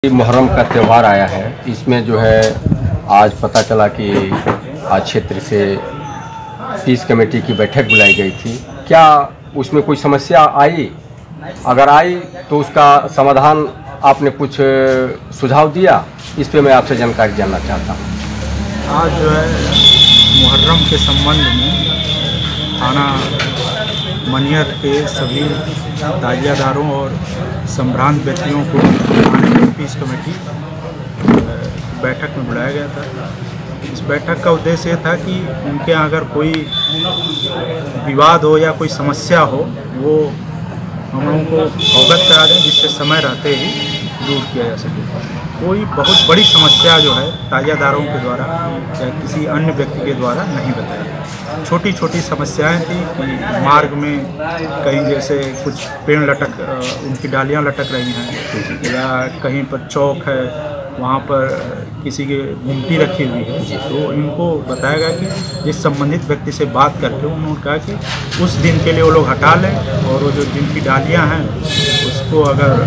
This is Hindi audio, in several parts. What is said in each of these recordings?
मुहर्रम का त्यौहार आया है। इसमें जो है आज पता चला कि आज क्षेत्र से पीस कमेटी की बैठक बुलाई गई थी। क्या उसमें कोई समस्या आई? अगर आई तो उसका समाधान आपने कुछ सुझाव दिया? इस पे मैं आपसे जानकारी जानना चाहता हूँ। आज जो है मुहर्रम के संबंध में थाना मनियर के सभी ताजियादारों और संभ्रांत व्यक्तियों को थाने में पीस कमेटी बैठक में बुलाया गया था। इस बैठक का उद्देश्य ये था कि उनके यहाँ अगर कोई विवाद हो या कोई समस्या हो वो हम लोगों को अवगत करा दें, जिससे समय रहते ही दूर किया जा सके। कोई बहुत बड़ी समस्या जो है ताजियादारों के द्वारा या किसी अन्य व्यक्ति के द्वारा नहीं बताई। छोटी छोटी समस्याएं थी कि मार्ग में कहीं जैसे कुछ पेड़ उनकी डालियां लटक रही हैं या कहीं पर चौक है वहाँ पर किसी की गुमटी रखी हुई है, तो इनको बताया गया कि जिस संबंधित व्यक्ति से बात करके उन्होंने कहा कि उस दिन के लिए वो लोग हटा लें और वो जो जिनकी डालियाँ हैं उसको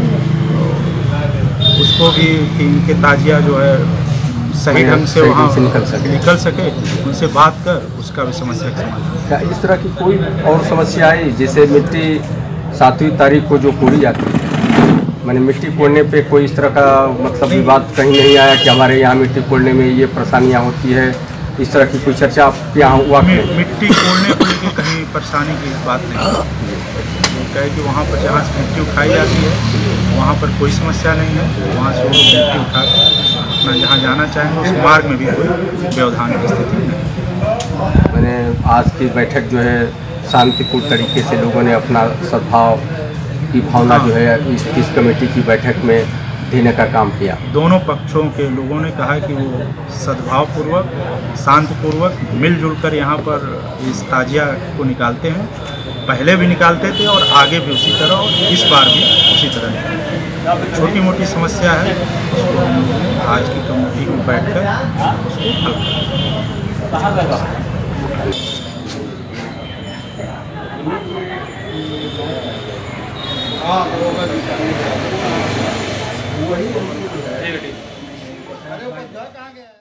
उसको भी कि इनके ताजिया जो है सही ढंग से वहाँ निकल सके, उनसे बात कर उसका भी समस्या का समाधान। क्या इस तरह की कोई और समस्या आई? जैसे मिट्टी 7वीं तारीख को जो कोड़ी जाती है, मैंने मिट्टी कोड़ने पे कोई इस तरह का मतलब विवाद कहीं नहीं आया कि हमारे यहाँ मिट्टी कोड़ने में ये परेशानियाँ होती है? इस तरह की कोई चर्चा आपके यहाँ हुआ? मिट्टी कोड़ने को लेकर कहीं परेशानी की बात नहीं है कि वहाँ पर जहाँ से मिट्टी उठाई जाती है वहाँ पर कोई समस्या नहीं है। वहाँ से वो मिट्टी उठा अपना जहाँ जाना चाहेंगे उस मार्ग में भी कोई व्यवधान की स्थिति नहीं। मैंने आज की बैठक जो है शांतिपूर्ण तरीके से लोगों ने अपना सद्भाव की भावना जो है इस कमेटी की बैठक में देने का काम किया। दोनों पक्षों के लोगों ने कहा कि वो सद्भावपूर्वक शांतिपूर्वक मिलजुल कर यहाँ पर इस ताजिया को निकालते हैं। पहले भी निकालते थे और आगे भी उसी तरह, और इस बार भी उसी तरह। छोटी मोटी समस्या है उसको हम आज की कमेटी में बैठकर उसको हल